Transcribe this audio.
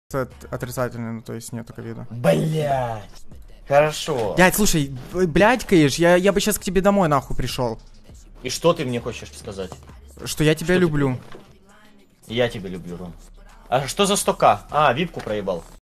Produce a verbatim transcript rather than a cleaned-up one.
отрицательный, ну то есть нету ковида. Блять. Хорошо. Дядь, слушай, блядь, Каиш, я, я бы сейчас к тебе домой нахуй пришел. И что ты мне хочешь сказать? Что я тебя Что люблю. Я тебя люблю, Ром. А что за сто ка? А, випку проебал.